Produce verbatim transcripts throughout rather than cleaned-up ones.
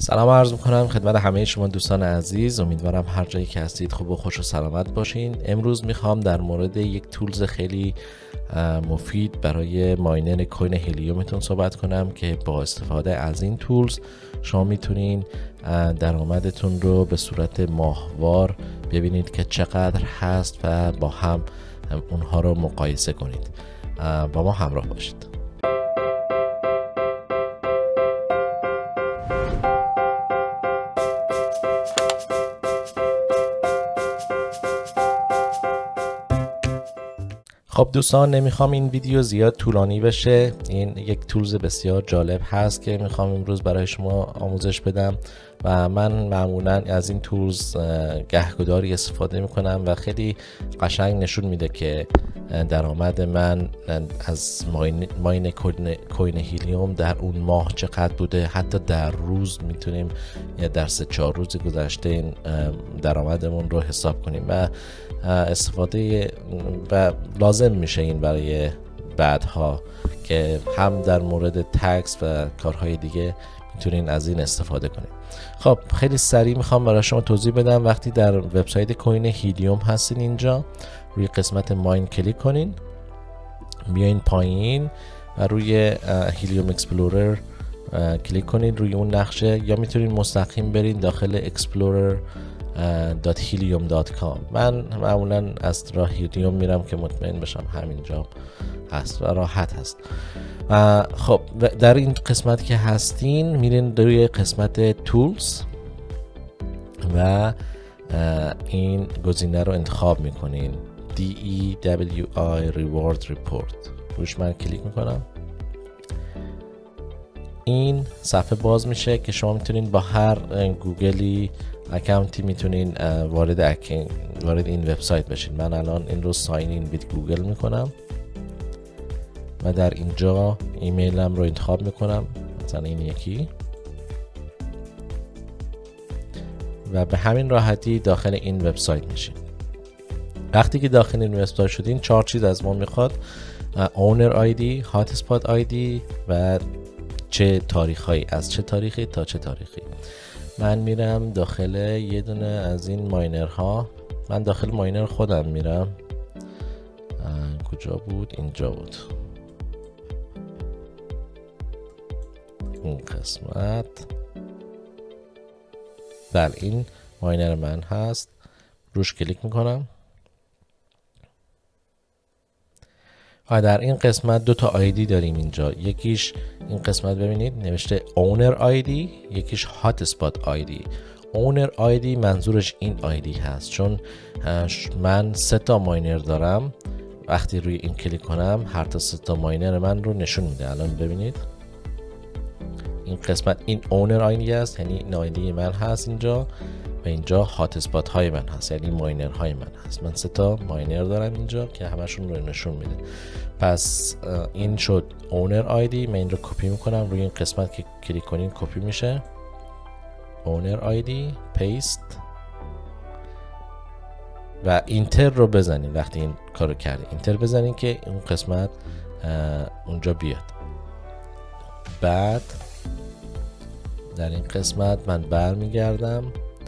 سلام عرض میکنم خدمت همه شما دوستان عزیز. امیدوارم هر جایی که هستید خوب و خوش و سلامت باشین. امروز میخوام در مورد یک تولز خیلی مفید برای ماینر کوین هلیومتون صحبت کنم که با استفاده از این تولز شما میتونین درآمدتون رو به صورت ماهوار ببینید که چقدر هست و با هم اونها رو مقایسه کنید. با ما همراه باشید. خب دوستان، نمیخوام این ویدیو زیاد طولانی بشه. این یک تولز بسیار جالب هست که میخوام امروز برای شما آموزش بدم و من معمولا از این تولز گهگداری استفاده میکنم و خیلی قشنگ نشون میده که درآمد من از ماین, ماین کوین هلیوم در اون ماه چقدر بوده. حتی در روز میتونیم یا در سه چهار روز گذشته این درآمدمون رو حساب کنیم و استفاده و لازم میشه این برای بعدها که هم در مورد تکس و کارهای دیگه میتونین از این استفاده کنید. خب خیلی سریع میخوام برای شما توضیح بدم. وقتی در وبسایت کوین هلیوم هستین، اینجا روی قسمت ماین کلیک کنین، بیاین پایین و روی هلیوم اکسپلورر کلیک کنید روی اون نقشه، یا میتونین مستقیم برین داخل اکسپلورر دات هلیوم دات کام. من معمولا از راه هلیوم میرم که مطمئن بشم همینجا هست و راحت هست. و خب در این قسمت که هستین میرین روی قسمت تولز و این گزینه رو انتخاب میکنین دی ای دبلیو آی Reward Report. روش من کلیک میکنم. این صفحه باز میشه که شما میتونین با هر گوگلی اکانتی میتونین وارد اکین وارد این وبسایت بشین. من الان این رو ساین این ویت گوگل میکنم و در اینجا ایمیلم رو انتخاب میکنم، مثلا این یکی، و به همین راحتی داخل این وبسایت میشین. وقتی که داخل این وبسایت شدین، چهار چیز از ما میخواد: اونر آیدی، هات اسپات آیدی و چه تاریخی، از چه تاریخی تا چه تاریخی. من میرم داخل یه دونه از این ماینرها. من داخل ماینر خودم میرم. کجا بود؟ اینجا بود. این قسمت. بله، این ماینر من هست. روش کلیک میکنم و در این قسمت دو تا آیدی داریم اینجا. یکیش این قسمت ببینید نوشته اونر آیدی، یکیش هات اسپات آیدی. اونر آیدی منظورش این آیدی هست، چون من سه تا ماینر دارم. وقتی روی این کلیک کنم هر تا سه تا ماینر من رو نشون میده. الان ببینید این قسمت این اونر آیدی است، یعنی این آیدی من هست اینجا، و اینجا هات اسپات های من هست، یعنی ماینر های من هست. من سه تا ماینر دارم اینجا که همشون رو نشون میده. پس این شد اونر آیدی. من این رو کپی میکنم، روی این قسمت که کلیک کنین کپی میشه. اونر آیدی، پیست و اینتر رو بزنین. وقتی این کارو کردین اینتر بزنین که اون قسمت اونجا بیاد. بعد در این قسمت من برمیگردم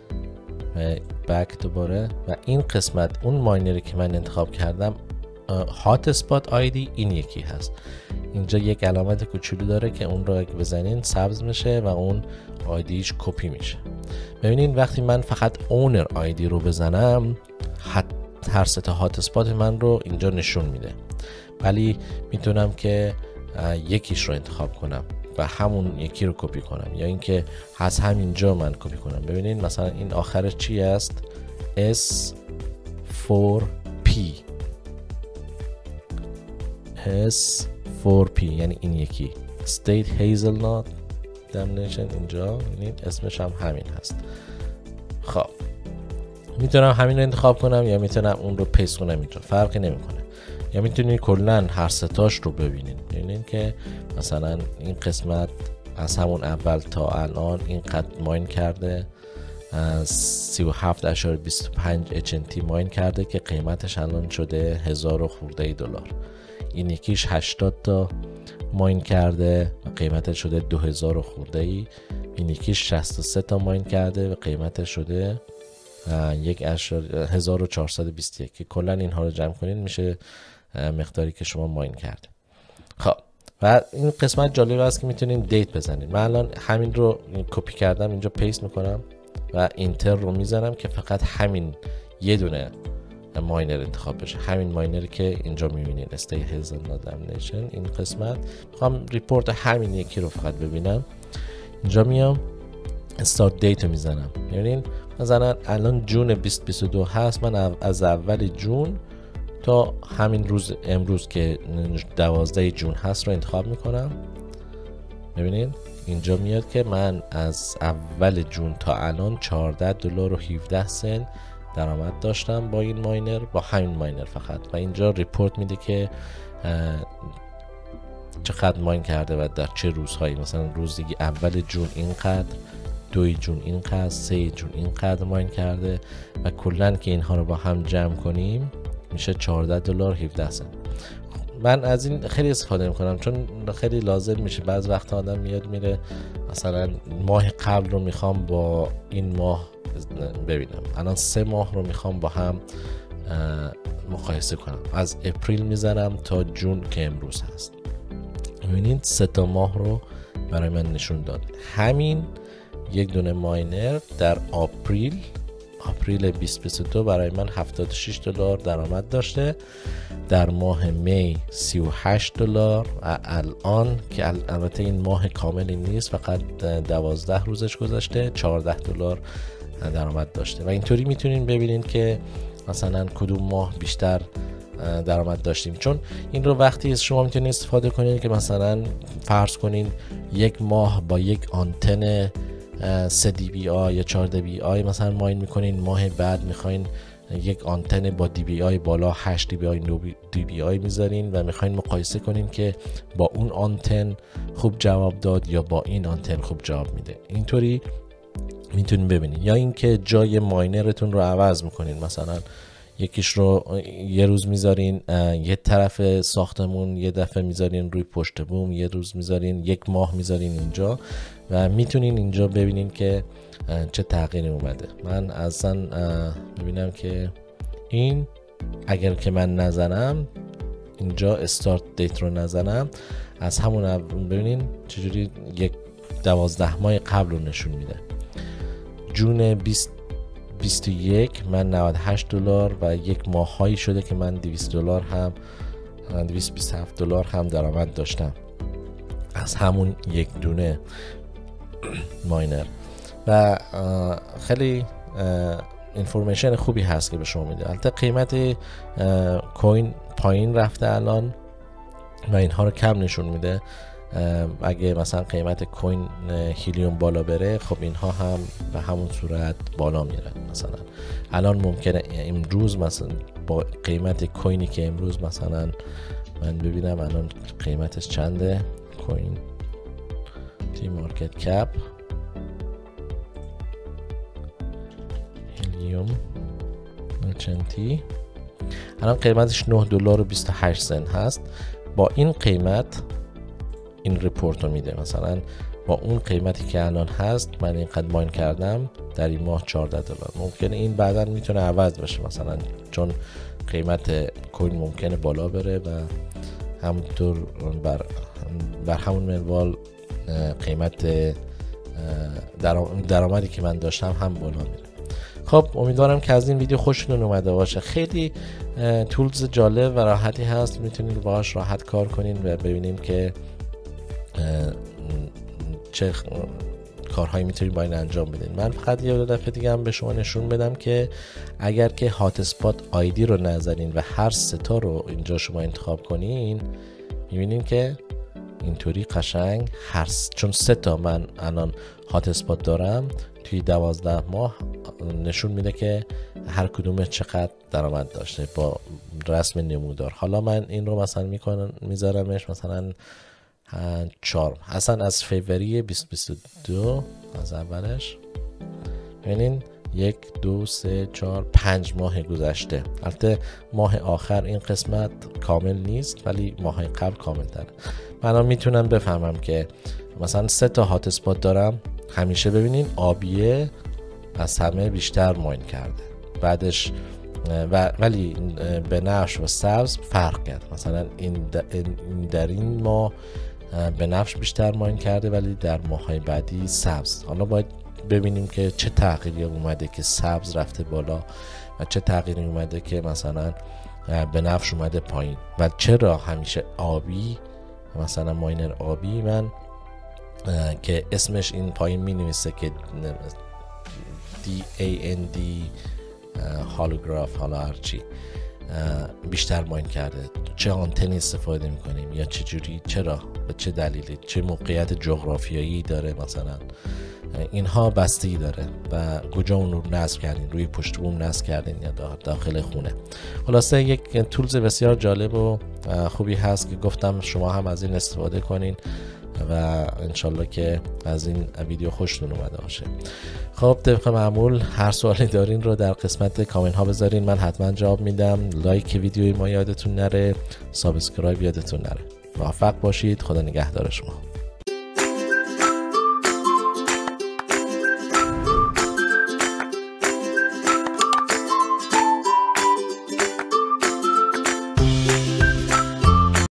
بک دوباره و این قسمت اون ماینری که من انتخاب کردم هات اسپات آیدی این یکی هست. اینجا یک علامت کوچولو داره که اون رو اگه بزنین سبز میشه و اون آیدیش کپی میشه. ببینین وقتی من فقط اونر آیدی رو بزنم هر سه تا هات اسپات من رو اینجا نشون میده، ولی میتونم که یکیش رو انتخاب کنم و همون یکی رو کپی کنم، یا اینکه از همینجا من کپی کنم. ببینین مثلا این آخرش چی است؟ اس فور پی اس فور پی یعنی این یکی State Hazelnut Damnation. اینجا ببینید اسمش هم همین هست. خب میتونم همین رو انتخاب کنم یا میتونم اون رو پیست کنم اینجا، فرقی نمیکنه. یا میتونید کلا هر ستاش رو ببینید. ببینید که مثلا این قسمت از همون اول تا الان اینقدر ماین کرده، سی و هفت اشاره بیست و پنج اچ ان تی ماین کرده که قیمتش الان شده هزار و خورده دلار. این یکیش هشتاد تا ماین کرده و قیمتش شده دو هزار خورده ای. این یکیش شصت و سه تا ماین کرده و قیمتش شده یک هزار و چهارصد و بیست و یک که کلا اینها رو جمع کنین میشه مقداری که شما ماین کرده. خب و این قسمت جالب است که میتونین دیت بزنین. من الان همین رو کپی کردم اینجا پیست میکنم و اینتر رو میزنم که فقط همین یه دونه ماینر انتخاب بشه، همین ماینری که اینجا میبینین استای هیزل نادمنیشن. این قسمت میخوام ریپورت همین یکی رو فقط ببینم. اینجا میام استارت دیت رو میزنم. ببینین مثلا الان جون بیست بیست و دو هست، من از اول جون تا همین روز امروز که دوازده جون هست رو انتخاب میکنم. ببینین اینجا میاد که من از اول جون تا الان چهارده دلار و هفده سنت درآمد داشتم با این ماینر، با همین ماینر فقط. و اینجا ریپورت میده که چقدر ماین کرده و در چه روزهایی. مثلا روزی اول جون اینقدر، دوی جون اینقدر، سه جون اینقدر ماین کرده و کلن که اینها رو با هم جمع کنیم میشه چهارده دلار و هفده سنت. من از این خیلی استفاده میکنم چون خیلی لازم میشه. بعض وقت آدم میاد میره مثلا ماه قبل رو میخوام با این ماه ببینم، الان سه ماه رو میخوام با هم مقایسه کنم، از اپریل میزنم تا جون که امروز هست. ببینید سه تا ماه رو برای من نشون داد. همین یک دونه ماینر در آپریل آپریل بیست بیست و دو برای من هفتاد و شش دلار درآمد داشته، در ماه می سی و هشت دلار، الان که البته این ماه کاملی نیست فقط دوازده روزش گذشته چهارده دلار درآمد داشته. و اینطوری میتونین ببینین که مثلا کدوم ماه بیشتر درآمد داشتیم. چون این رو وقتی شما میتونید استفاده کنین که مثلا فرض کنین یک ماه با یک آنتن سه دی بی آی یا چهار دی بی آی مثلا ماین میکنین، ماه بعد میخواین یک آنتن با دی بی آی بالا هشت دی بی آی نه دی بی آی میذارین و میخواین مقایسه کنین که با اون آنتن خوب جواب داد یا با این آنتن خوب جواب میده. اینطوری میتونین ببینین. یا اینکه جای ماینرتون رو عوض میکنین، مثلا یکیش رو یه روز میذارین یه طرف ساختمون، یه دفعه میذارین روی پشت بوم، یه روز میذارین، یک ماه میذارین اینجا و میتونین اینجا ببینین که چه تغییری اومده. من اصلا ببینم که این اگر که من نزنم اینجا استارت دیت رو نزنم، از همون ببینین چجوری یک دوازده ماه قبل رو نشون میده. جون بیست بیست و یک من نود و هشت دلار و یک ماه هایی شده که من دویست دلار هم دویست و بیست و هفت دلار هم درآمد داشتم از همون یک دونه ماینر. و خیلی اینفورمیشن خوبی هست که به شما میده. البته قیمت کوین پایین رفته الان و اینها رو کم نشون میده. اگه مثلا قیمت کوین هیلیوم بالا بره خب اینها هم به همون صورت بالا میره. مثلا الان ممکنه امروز مثلا با قیمت کوینی که امروز مثلا من ببینم الان قیمتش چنده، کوین تی مارکت کپ هیلیوم مرچنتی الان قیمتش نه دلار و بیست و هشت سنت هست. با این قیمت این ریپورت رو میده. مثلا با اون قیمتی که الان هست من اینقدر ماین کردم در این ماه چهارده دلار. ممکنه این بعدا میتونه عوض بشه مثلا چون قیمت کوین ممکنه بالا بره و همونطور بر, بر همون منوال قیمت درآمدی که من داشتم هم بالا میره. خب امیدوارم که از این ویدیو خوشتون اومده باشه. خیلی تولز جالب و راحتی هست، میتونید باهاش راحت کار کنین و ببینیم که چه کارهایی میتونید با این انجام بدین. من فقط یه دفعه دیگه هم به شما نشون بدم که اگر که هات اسپات آیدی رو نزنین و هر سه تا رو اینجا شما انتخاب کنین میبینین که اینطوری قشنگ هر س... چون سه تا من الان هات اسپات دارم توی دوازده ماه نشون میده که هر کدوم چقدر درآمد داشته با رسم نمودار. حالا من این رو مثلا میکنم میذارمش مثلا چهار، اصلا از فوریه بیست بیست و دو از اولش. ببینین یک دو سه چهار پنج ماه گذشته. البته ماه آخر این قسمت کامل نیست ولی ماه قبل کامل تره. من میتونم بفهمم که مثلا سه تا هات اسپات دارم، همیشه ببینین آبیه از همه بیشتر ماین کرده، بعدش و ولی بنفش و سبز فرق کرد. مثلا این در این ماه بنفش بیشتر ماین کرده ولی در ماهای بعدی سبز. حالا باید ببینیم که چه تغییری اومده که سبز رفته بالا و چه تغییری اومده که مثلا بنفش اومده پایین و چرا همیشه آبی، مثلا ماینر آبی من که اسمش این پایین می نویسه که دی ای ان دی هالوگراف، حالا هرچی بیشتر ماین کرده، چه آنتنی استفاده میکنیم یا چه جوری، چرا، به چه دلیلی، چه موقعیت جغرافیایی داره، مثلا اینها بستگی داره و کجا اون رو نصب کردین، روی پشت بوم نصب کردین یا داخل خونه. خلاصه یک تولز بسیار جالب و خوبی هست که گفتم شما هم از این استفاده کنین و انشالله که از این ویدیو خوشتون اومده باشه. خب طبق معمول هر سوالی دارین رو در قسمت کامنت ها بذارین، من حتما جواب میدم. لایک ویدیوی ما یادتون نره، سابسکرایب یادتون نره. موفق باشید، خدا نگهدار شما.